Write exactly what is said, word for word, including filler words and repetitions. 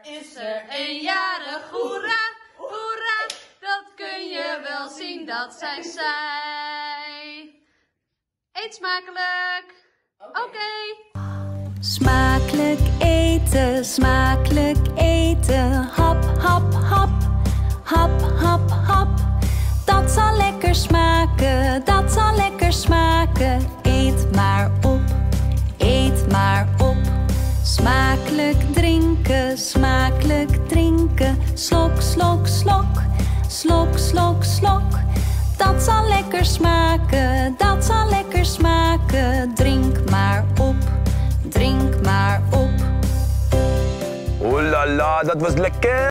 is er een jarig, hoera, hoera. Dat kun je wel zien, dat zijn zij. Eet smakelijk. Oké. Okay. Smakelijk eten, smakelijk eten. Hap, hap, hap. Hap, hap, hap. Dat zal lekker smaken, dat zal lekker smaken. Eet maar op, eet maar op. Smakelijk drinken, smakelijk drinken. Slok, slok, slok. Slok, slok, slok. Dat zal lekker smaken, dat zal lekker smaken. Drink maar op, drink maar op. Oh la la, dat was lekker!